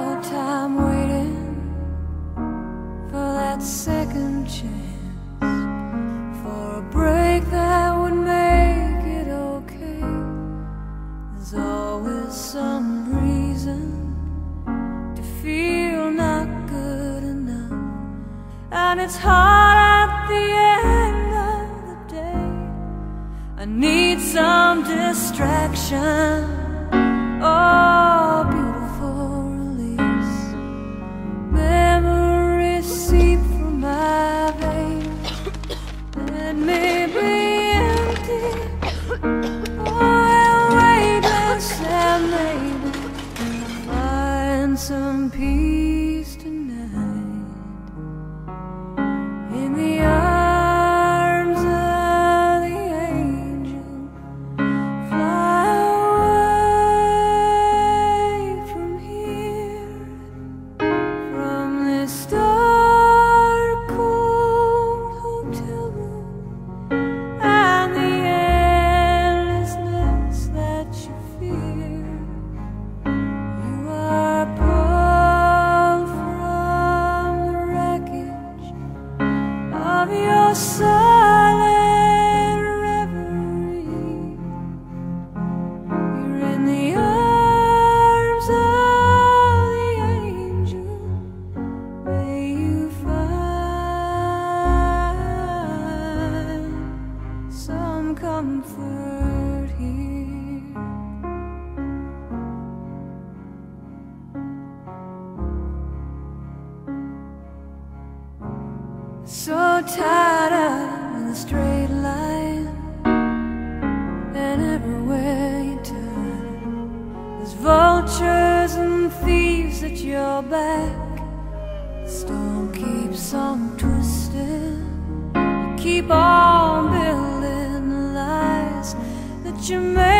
your time waiting for that second chance, for a break that would make it okay. There's always some reason to feel not good enough, and it's hard at the end of the day. I need some distraction, oh, beautiful release. Memories seep from my veins. Let me be empty, oh, weightless, and maybe find some peace tonight in the arms of the angel. Fly away from here, from this dark, cold hotel room, and the endlessness that you fear. You are pulled from the wreckage of your silent reverie. You're in the arms of the angel. May you find some comfort here. So tired of the straight line, and everywhere you turn there's vultures and thieves at your back. The storm keeps on twisting. You keep on building the lies that you made.